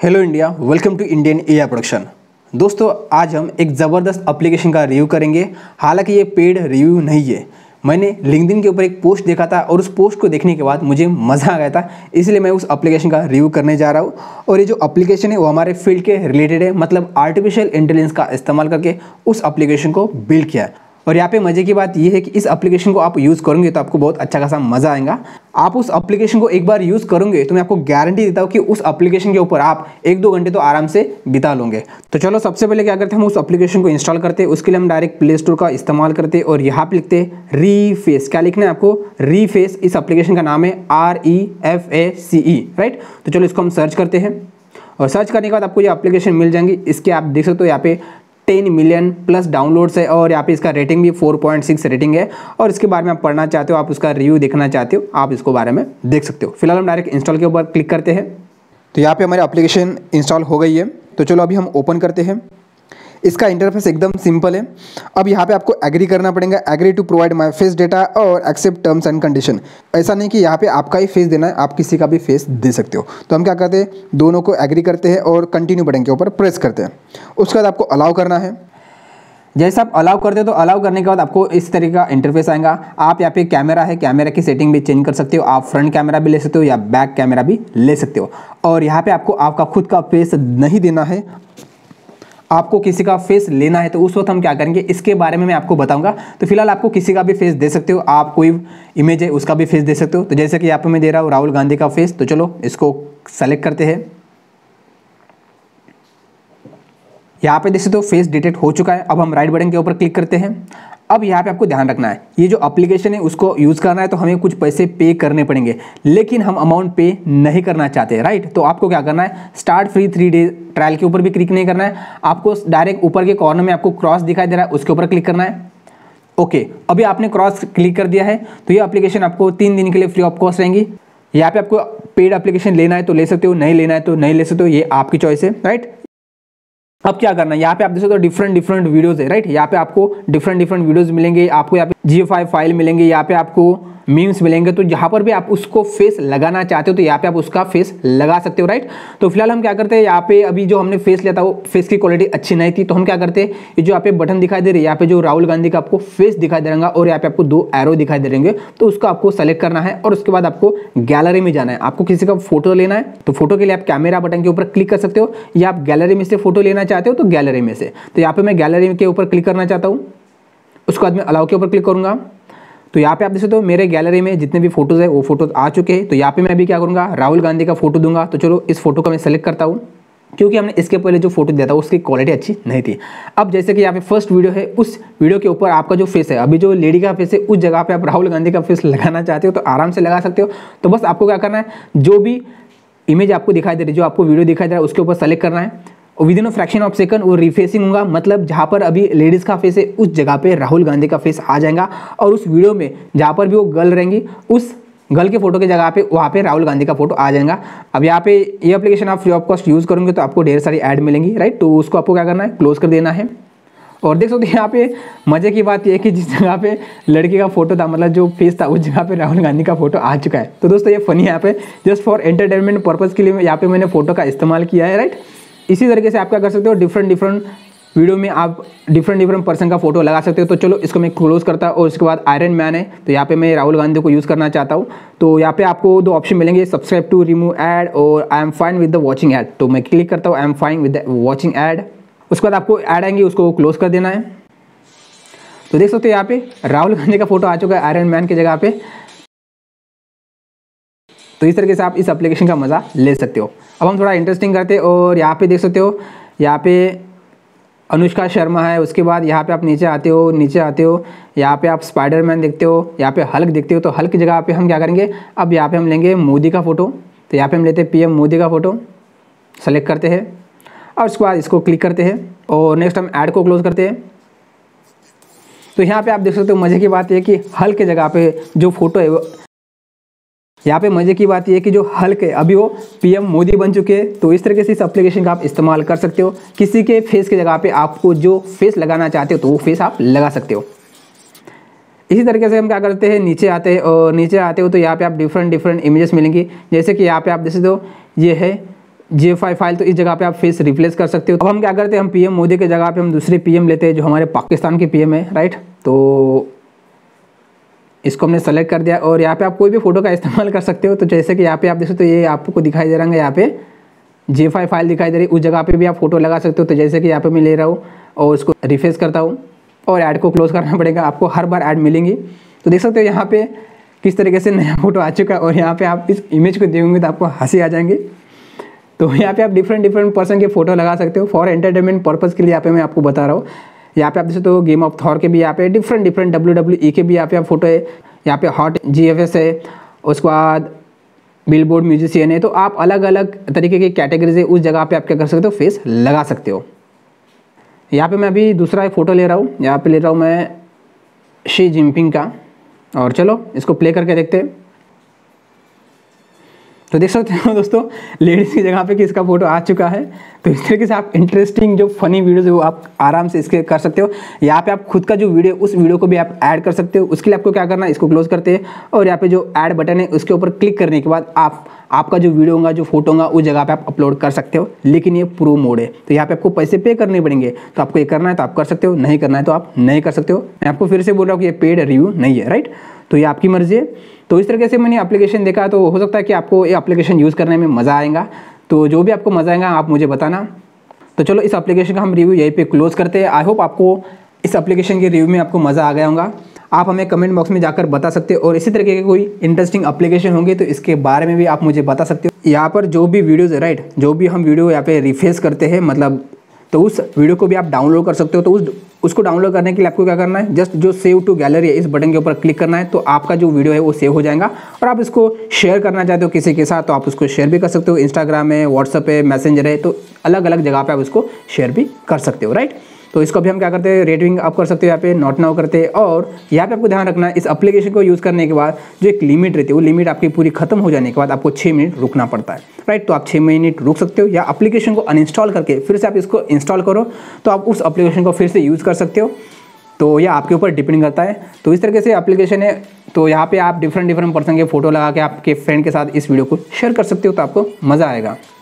Hello India, welcome to Indian AI production. दोस्तों, आज हम एक ज़बरदस्त एप्लीकेशन का रिव्यू करेंगे। हालांकि ये पेड रिव्यू नहीं है। मैंने लिंक्डइन के ऊपर एक पोस्ट देखा था और उस पोस्ट को देखने के बाद मुझे मज़ा आ गया था, इसलिए मैं उस एप्लीकेशन का रिव्यू करने जा रहा हूँ। और ये जो एप्लीकेशन है वो हमारे फील्ड के रिलेटेड है, मतलब आर्टिफिशियल इंटेलिजेंस का इस्तेमाल करके उस एप्लीकेशन को बिल्ड किया है। और यहाँ पे मजे की बात यह है कि इस एप्लीकेशन को आप यूज़ करोगे तो आपको बहुत अच्छा खासा मज़ा आएगा। आप उस एप्लीकेशन को एक बार यूज़ करोगे तो मैं आपको गारंटी देता हूँ कि उस एप्लीकेशन के ऊपर आप 1-2 घंटे तो आराम से बिता लोगे। तो चलो सबसे पहले क्या करते हैं, हम उस एप्लीकेशन को इंस्टॉल करते हैं। उसके लिए हम डायरेक्ट प्ले स्टोर का इस्तेमाल करते हैं और यहाँ पे लिखते हैं रीफेस। क्या लिखना है आपको? रीफेस। इस एप्लीकेशन का नाम है REFACE, राइट। तो चलो इसको हम सर्च करते हैं और सर्च करने के बाद आपको ये एप्लीकेशन मिल जाएंगी। इसके आप देख सकते हो यहाँ पे 10 मिलियन प्लस डाउनलोड्स है और यहाँ पे इसका रेटिंग भी 4.6 रेटिंग है। और इसके बारे में आप पढ़ना चाहते हो, आप उसका रिव्यू देखना चाहते हो, आप इसको बारे में देख सकते हो। फिलहाल हम डायरेक्ट इंस्टॉल के ऊपर क्लिक करते हैं। तो यहाँ पे हमारी एप्लीकेशन इंस्टॉल हो गई है। तो चलो अभी हम ओपन करते हैं। इसका इंटरफेस एकदम सिंपल है। अब यहाँ पे आपको एग्री करना पड़ेगा, agree to provide my face data और एक्सेप्ट टर्म्स एंड कंडीशन। ऐसा नहीं कि यहाँ पे आपका ही फेस देना है, आप किसी का भी फेस दे सकते हो। तो हम क्या करते हैं, दोनों को एग्री करते हैं और कंटिन्यू बटन के ऊपर प्रेस करते हैं। उसके बाद आपको अलाउ करना है। जैसे आप अलाउ करते हो तो अलाउ करने के बाद आपको इस तरीके का इंटरफेस आएगा। आप यहाँ पे कैमरा है, कैमरा की सेटिंग भी चेंज कर सकते हो। आप फ्रंट कैमरा भी ले सकते हो या बैक कैमरा भी ले सकते हो। और यहाँ पे आपको आपका खुद का फेस नहीं देना है, आपको किसी का फेस लेना है। तो उस वक्त हम क्या करेंगे, इसके बारे में मैं आपको बताऊंगा। तो फिलहाल आपको किसी का भी फेस दे सकते हो, आप कोई इमेज है उसका भी फेस दे सकते हो। तो जैसे कि यहाँ पे मैं दे रहा हूँ राहुल गांधी का फेस। तो चलो इसको सेलेक्ट करते हैं। यहाँ पे देख सकते हो फेस डिटेक्ट हो चुका है। अब हम राइट बटन के ऊपर क्लिक करते हैं। अब यहाँ पे आपको ध्यान रखना है, ये जो एप्लीकेशन है उसको यूज़ करना है तो हमें कुछ पैसे पे करने पड़ेंगे, लेकिन हम अमाउंट पे नहीं करना चाहते, राइट। तो आपको क्या करना है, स्टार्ट फ्री 3 डे ट्रायल के ऊपर भी क्लिक नहीं करना है। आपको डायरेक्ट ऊपर के कॉर्नर में आपको क्रॉस दिखाई दे रहा है, उसके ऊपर क्लिक करना है। ओके, अभी आपने क्रॉस क्लिक कर दिया है तो ये एप्लीकेशन आपको 3 दिन के लिए फ्री ऑफ कॉस्ट रहेंगी। यहाँ पे आपको पेड एप्लीकेशन लेना है तो ले सकते हो, नहीं लेना है तो नहीं ले सकते हो, ये आपकी चॉइस है, राइट। अब क्या करना है, यहाँ पे आप देख सकते हो डिफरेंट वीडियोस है, राइट। यहाँ पे आपको डिफरेंट वीडियोस मिलेंगे, आपको यहाँ पे GIF फाइल मिलेंगे, यहाँ पे आपको मीम्स मिलेंगे। तो जहाँ पर भी आप उसको फेस लगाना चाहते हो तो यहाँ पे आप उसका फेस लगा सकते हो, राइट। तो फिलहाल हम क्या करते हैं, यहाँ पे अभी जो हमने फेस लिया था वो फेस की क्वालिटी अच्छी नहीं थी। तो हम क्या करते हैं, ये जो यहाँ पे बटन दिखाई दे रही है, यहाँ पे जो राहुल गांधी का आपको फेस दिखाई दे रहेगा और यहाँ पे आपको 2 एरो दिखाई दे रहेंगे। तो उसको आपको सेलेक्ट करना है और उसके बाद आपको गैलरी में जाना है। आपको किसी का फोटो लेना है तो फोटो के लिए आप कैमरा बटन के ऊपर क्लिक कर सकते हो, या आप गैलरी में से फोटो लेना चाहते हो तो गैलरी में से। तो यहाँ पे मैं गैलरी के ऊपर क्लिक करना चाहता हूँ। उसके बाद मैं अलाउ के ऊपर क्लिक करूंगा। तो यहाँ पे आप देख सकते हो मेरे गैलरी में जितने भी फोटोज है वो फोटोज आ चुके हैं। तो यहाँ पे मैं भी क्या करूँगा, राहुल गांधी का फोटो दूंगा। तो चलो इस फोटो का मैं सेलेक्ट करता हूँ, क्योंकि हमने इसके पहले जो फोटो दिया था उसकी क्वालिटी अच्छी नहीं थी। अब जैसे कि यहाँ पे फर्स्ट वीडियो है, उस वीडियो के ऊपर आपका जो फेस है, अभी जो लेडी का फेस है, उस जगह पे आप राहुल गांधी का फेस लगाना चाहते हो तो आराम से लगा सकते हो। तो बस आपको क्या करना है, जो भी इमेज आपको दिखाई दे रही है, जो आपको वीडियो दिखाई दे रहा है, उसके ऊपर सेलेक्ट करना है। Within a fraction of second वो रिफेसिंग होगा, मतलब जहाँ पर अभी लेडीज़ का फेस है उस जगह पे राहुल गांधी का फेस आ जाएगा। और उस वीडियो में जहाँ पर भी वो गर्ल रहेंगी, उस गर्ल के फोटो की जगह पे वहाँ पे राहुल गांधी का फोटो आ जाएगा। अब यहाँ पे ये एप्लीकेशन आप फ्री ऑफ कॉस्ट यूज़ करोगे तो आपको ढेर सारी ऐड मिलेंगी, राइट। तो उसको आपको क्या करना है, क्लोज कर देना है। और देख सकते हो यहाँ पे मजे की बात यह है कि जिस जगह पे लड़की का फोटो था, मतलब जो फेस था, उस जगह पे राहुल गांधी का फोटो आ चुका है। तो दोस्तों ये फनी है, यहाँ पे जस्ट फॉर एंटरटेनमेंट पर्पज़ के लिए यहाँ पे मैंने फोटो का इस्तेमाल किया है, राइट। इसी तरीके से आप क्या कर सकते हो, डिफरेंट वीडियो में आप डिफरेंट पर्सन का फोटो लगा सकते हो। तो चलो इसको मैं क्लोज करता हूँ। और उसके बाद आयरन मैन है, तो यहाँ पे मैं राहुल गांधी को यूज़ करना चाहता हूँ। तो यहाँ पे आपको 2 ऑप्शन मिलेंगे, सब्सक्राइब टू रिमूव ऐड और I am fine with the watching ad. तो मैं क्लिक करता हूँ I am fine with the watching ad. उसके बाद आपको ऐड आएंगे, उसको क्लोज कर देना है। तो देख सकते हो यहाँ पे राहुल गांधी का फोटो आ चुका है आयरन मैन की जगह पे। तो इस तरीके से आप इस एप्लीकेशन का मज़ा ले सकते हो। अब हम थोड़ा इंटरेस्टिंग करते हैं और यहाँ पे देख सकते हो, यहाँ पे अनुष्का शर्मा है। उसके बाद यहाँ पे आप नीचे आते हो, यहाँ पे आप स्पाइडरमैन देखते हो, यहाँ पे हल्क देखते हो। तो हल्क की जगह पे हम क्या करेंगे, अब यहाँ पे हम लेंगे मोदी का फोटो। तो यहाँ पे हम लेते हैं PM मोदी का फोटो, सेलेक्ट करते हैं और उसके बाद इसको क्लिक करते हैं और नेक्स्ट हम ऐड को क्लोज करते हैं। तो यहाँ पे आप देख सकते हो मज़े की बात यह है कि हल्क की जगह पे जो फोटो है, यहाँ पे मजे की बात यह है कि जो हल्क है अभी वो PM मोदी बन चुके हैं। तो इस तरीके से इस एप्लीकेशन का आप इस्तेमाल कर सकते हो। किसी के फेस की जगह पे आपको जो फेस लगाना चाहते हो तो वो फेस आप लगा सकते हो। इसी तरीके से हम क्या करते हैं, नीचे आते हैं और नीचे आते हो तो यहाँ पे आप डिफरेंट इमेजेस मिलेंगी। जैसे कि यहाँ पे आप देख सकते हो ये है GFI फाइल, तो इस जगह पे आप फेस रिप्लेस कर सकते हो। अब हम क्या करते हैं, हम PM मोदी के जगह पे हम दूसरे PM लेते हैं जो हमारे पाकिस्तान के PM है, राइट। तो इसको हमने सेलेक्ट कर दिया और यहाँ पे आप कोई भी फोटो का इस्तेमाल कर सकते हो। तो जैसे कि यहाँ पे आप देख सकते हो, ये आपको दिखाई दे रहा है, यहाँ पे GFI फाइल दिखाई दे रही है, उस जगह पे भी आप फोटो लगा सकते हो। तो जैसे कि यहाँ पे मैं ले रहा हूँ और उसको रिफ्रेश करता हूँ और ऐड को क्लोज करना पड़ेगा, आपको हर बार ऐड मिलेंगी। तो देख सकते हो यहाँ पे किस तरीके से नया फोटो आ चुका है और यहाँ पे आप इस इमेज को देखोगे तो आपको हंसी आ जाएंगे। तो यहाँ पे आप डिफरेंट पर्सन के फोटो लगा सकते हो फॉर एंटरटेनमेंट पर्पज़ के लिए। यहाँ पे मैं आपको बता रहा हूँ, यहाँ पे आप देख सकते हो गेम ऑफ थॉर के भी यहाँ पे डिफरेंट WWE के भी यहाँ पे आप फोटो है, यहाँ पे हॉट GFS है, उसके बाद बिलबोर्ड म्यूजिशियन है। तो आप अलग अलग तरीके की कैटेगरीज है, उस जगह पे आप क्या कर सकते हो, फेस लगा सकते हो। यहाँ पे मैं अभी दूसरा एक फ़ोटो ले रहा हूँ, यहाँ पे ले रहा हूँ मैं शी जिनपिंग का, और चलो इसको प्ले करके देखते हैं। तो देख सकते हो दोस्तों, लेडीज़ की जगह पे किसका फोटो आ चुका है। तो इस तरीके से आप इंटरेस्टिंग जो फनी वीडियोज़ है वो आप आराम से इसके कर सकते हो। यहाँ पे आप खुद का जो वीडियो, उस वीडियो को भी आप ऐड कर सकते हो। उसके लिए आपको क्या करना है, इसको क्लोज करते हैं और यहाँ पे जो ऐड बटन है उसके ऊपर क्लिक करने के बाद आपका जो वीडियो होगा, जो फोटो होगा, उस जगह पे आप अपलोड कर सकते हो। लेकिन ये प्रो मोड है, तो यहाँ पे आपको पैसे पे करने पड़ेंगे। तो आपको ये करना है तो आप कर सकते हो, नहीं करना है तो आप नहीं कर सकते हो। मैं आपको फिर से बोल रहा हूँ कि ये पेड रिव्यू नहीं है, राइट। तो ये आपकी मर्जी है। तो इस तरीके से मैंने एप्लीकेशन देखा, तो हो सकता है कि आपको ये एप्लीकेशन यूज़ करने में मज़ा आएगा। तो जो भी आपको मज़ा आएगा आप मुझे बताना। तो चलो इस एप्लीकेशन का हम रिव्यू यहीं पे क्लोज करते हैं। आई होप आपको इस एप्लीकेशन के रिव्यू में आपको मज़ा आ गया होगा। आप हमें कमेंट बॉक्स में जाकर बता सकते हो और इसी तरीके के कोई इंटरेस्टिंग एप्लीकेशन होंगे तो इसके बारे में भी आप मुझे बता सकते हो। यहाँ पर जो भी वीडियोज़ है, राइट, जो भी हम वीडियो यहाँ पे रिफ्रेश करते हैं, मतलब तो उस वीडियो को भी आप डाउनलोड कर सकते हो। तो उसको डाउनलोड करने के लिए आपको क्या करना है, जस्ट जो सेव टू गैलरी है इस बटन के ऊपर क्लिक करना है। तो आपका जो वीडियो है वो सेव हो जाएगा और आप इसको शेयर करना चाहते हो किसी के साथ तो आप उसको शेयर भी कर सकते हो। इंस्टाग्राम है, व्हाट्सएप है, मैसेंजर है, तो अलग अलग जगह पे आप उसको शेयर भी कर सकते हो, राइट। तो इसको भी हम क्या करते हैं, रेटिंग आप कर सकते हो यहाँ पे, नॉट नाउ करते हैं। और यहाँ पे आपको ध्यान रखना है, इस एप्लीकेशन को यूज़ करने के बाद जो एक लिमिट रहती है वो लिमिट आपकी पूरी खत्म हो जाने के बाद आपको 6 मिनट रुकना पड़ता है, राइट। तो आप 6 मिनट रुक सकते हो या एप्लीकेशन को अनइंस्टॉल करके फिर से आप इसको इंस्टॉल करो तो आप उस एप्लीकेशन को फिर से यूज़ कर सकते हो। तो यह आपके ऊपर डिपेंड करता है। तो इस तरीके से एप्लीकेशन है। तो यहाँ पे आप डिफरेंट पर्सन के फोटो लगा के आपके फ्रेंड के साथ इस वीडियो को शेयर कर सकते हो, तो आपको मज़ा आएगा।